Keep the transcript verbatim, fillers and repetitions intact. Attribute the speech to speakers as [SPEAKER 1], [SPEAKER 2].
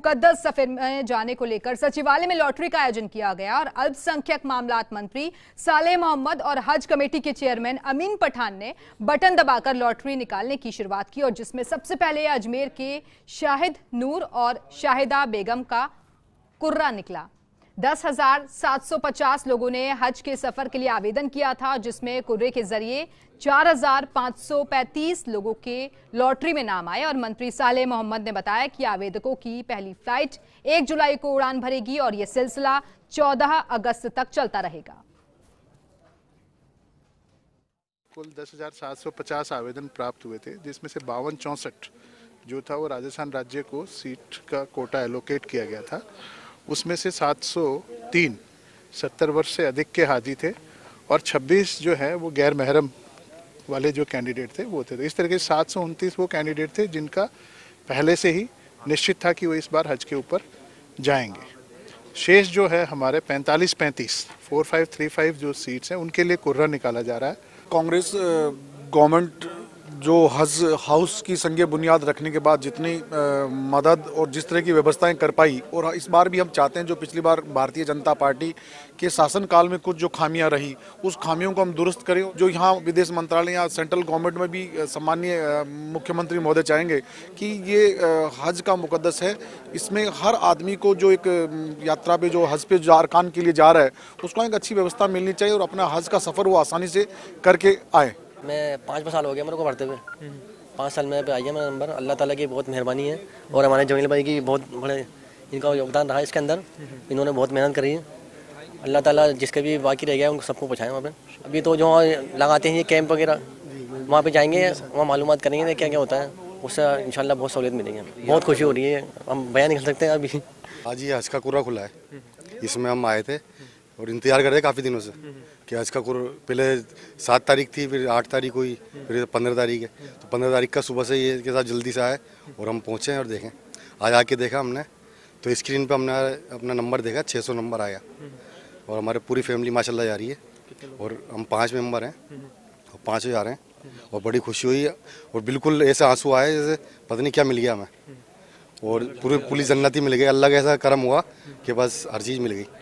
[SPEAKER 1] मुकद्दस सफर में जाने को लेकर सचिवालय में लॉटरी का आयोजन किया गया और अल्पसंख्यक मामलात मंत्री सालेह मोहम्मद और हज कमेटी के चेयरमैन अमीन पठान ने बटन दबाकर लॉटरी निकालने की शुरुआत की और जिसमें सबसे पहले अजमेर के शाहिद नूर और शाहिदा बेगम का कुर्रा निकला। दस हजार सात सौ पचास लोगों ने हज के सफर के लिए आवेदन किया था, जिसमें कुर्रे के जरिए चार हजार पाँच सौ पैंतीस लोगों के लॉटरी में नाम आए और मंत्री सालेह मोहम्मद ने बताया कि आवेदकों की पहली फ्लाइट एक जुलाई को उड़ान भरेगी और यह सिलसिला चौदह अगस्त तक चलता रहेगा।
[SPEAKER 2] कुल दस हजार सात सौ पचास आवेदन प्राप्त हुए थे, जिसमें से बावन चौंसठ जो था वो राजस्थान राज्य को सीट का कोटा एलोकेट किया गया था। उसमें से सात सौ तीन सत्तर वर्ष से अधिक के हाजी थे और छब्बीस जो है वो गैर महरम वाले जो कैंडिडेट थे वो थे। तो इस तरह के सात सौ उनतीस वो कैंडिडेट थे जिनका पहले से ही निश्चित था कि वो इस बार हज के ऊपर जाएंगे। शेष जो है हमारे पैंतालीस पैंतीस फोर फाइव थ्री फाइव जो सीट्स हैं उनके लिए कुर्रा निकाला जा रहा है।
[SPEAKER 3] कांग्रेस गवर्नमेंट जो हज हाउस की संग बुनियाद रखने के बाद जितनी आ, मदद और जिस तरह की व्यवस्थाएं कर पाई, और इस बार भी हम चाहते हैं जो पिछली बार भारतीय जनता पार्टी के शासनकाल में कुछ जो खामियां रही उस खामियों को हम दुरुस्त करें। जो यहाँ विदेश मंत्रालय या सेंट्रल गवर्नमेंट में भी सम्मानीय मुख्यमंत्री महोदय चाहेंगे कि ये हज का मुकद्दस है, इसमें हर आदमी को जो एक यात्रा पे जो हज पे जो अरकान के लिए जा रहा है उसको एक अच्छी व्यवस्था मिलनी चाहिए और अपना हज का सफ़र वो आसानी से करके आए।
[SPEAKER 4] मैं पाँच साल हो गया मेरे को भरते हुए, पाँच साल में पे आई है मेरा नंबर। अल्लाह ताला की बहुत मेहरबानी है और हमारे जमील भाई की बहुत बड़े इनका योगदान रहा है इसके अंदर। इन्होंने बहुत मेहनत करी है। अल्लाह ताला जिसके भी बाकी रह गया उनको सबको पहुँचाएं वहाँ पे। अभी तो जो लगाते हैं ये कैंप वगैरह, वहाँ पे जाएंगे, वहाँ मालूमात करेंगे क्या क्या होता है, उससे इंशाल्लाह बहुत सहूलियत मिलेगी। बहुत खुशी हो रही है, हम बयान नहीं कर सकते हैं अभी।
[SPEAKER 5] आज ये हज का कुर्रा खुला है, इसमें हम आए थे और इंतजार कर रहे काफ़ी दिनों से कि आज का कुर पहले सात तारीख थी, फिर आठ तारीख हुई, फिर पंद्रह तारीख है। तो पंद्रह तारीख का सुबह से ये के साथ जल्दी से आए और हम पहुँचे और देखें। आज आके देखा हमने तो स्क्रीन पे हमने अपना नंबर देखा, छः सौ नंबर आया और हमारे पूरी फैमिली माशाल्लाह जा रही है और हम पाँच मेंबर हैं और पाँचों जा रहे हैं और बड़ी खुशी हुई है और बिल्कुल ऐसे आंसू आए जैसे पता नहीं क्या मिल गया हमें और पूरी पुलिस जन्नती मिल गई। अल्लाह का ऐसा करम हुआ कि बस हर चीज़ मिल गई।